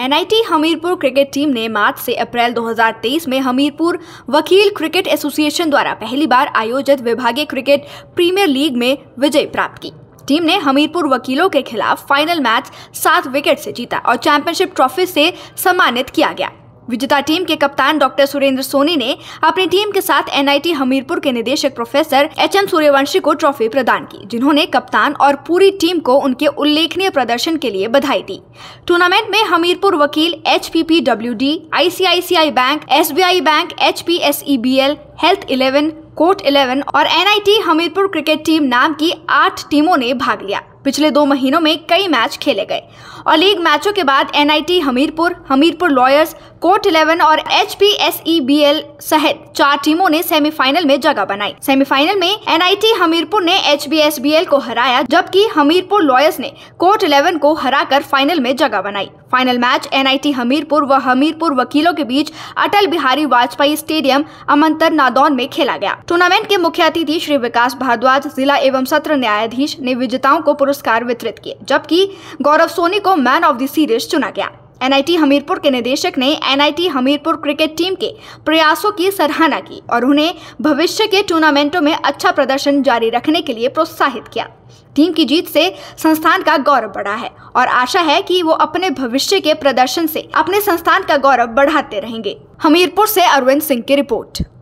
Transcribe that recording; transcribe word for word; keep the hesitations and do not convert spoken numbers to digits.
N I T Hamirpur cricket team ने March से अप्रैल दो हज़ार तेईस में हमीरपुर वकील क्रिकेट एसोसिएशन द्वारा पहली बार आयोजित विभागीय क्रिकेट प्रीमियर लीग में विजय प्राप्त की। टीम ने हमीरपुर वकीलों के खिलाफ फाइनल मैच सात विकेट से जीता और चैंपियनशिप ट्रॉफी से सम्मानित किया गया। विजेता टीम के कप्तान डॉक्टर सुरेंद्र सोनी ने अपनी टीम के साथ एन आई टी हमीरपुर के निदेशक प्रोफेसर एच एम सूर्यवंशी को ट्रॉफी प्रदान की, जिन्होंने कप्तान और पूरी टीम को उनके उल्लेखनीय प्रदर्शन के लिए बधाई दी। टूर्नामेंट में हमीरपुर वकील, H P P W D, I C I C I bank, S B I bank, H P S E B L, health eleven, court eleven और N I T Hamirpur cricket team नाम की आठ टीमों ने भाग लिया। पिछले दो महीनों में कई मैच खेले गए और लीग मैचों के बाद N I T Hamirpur, Hamirpur lawyers, court eleven और H P S E B L सहित चार टीमों ने सेमीफाइनल में जगह बनाई। सेमीफाइनल में एन आई टी हमीरपुर ने H P S B L को हराया, जबकि हमीरपुर लॉयर्स ने कोर्ट इलेवन को हराकर फाइनल में जगह बनाई। Final match N I T Hamirpur व हमीरपुर वकीलों के बीच अटल बिहारी वाजपेयी स्टेडियम अमंतर नादौन में खेला गया। टूर्नामेंट के मुख्य अतिथि श्री विकास भारद्वाज, जिला एवं सत्र न्यायाधीश, ने विजेताओं को पुरस्कार वितरित किए, जबकि गौरव सोनी को मैन ऑफ द सीरीज चुना गया। एन आई टी हमीरपुर के निदेशक ने N I T Hamirpur cricket team के प्रयासों की सराहना की और उन्हें भविष्य के टूर्नामेंटों में अच्छा प्रदर्शन जारी रखने के लिए प्रोत्साहित किया। टीम की जीत से संस्थान का गौरव बढ़ा है और आशा है कि वो अपने भविष्य के प्रदर्शन से अपने संस्थान का गौरव बढ़ाते रहेंगे। हमीरपुर से अरविंद सिंह की रिपोर्ट।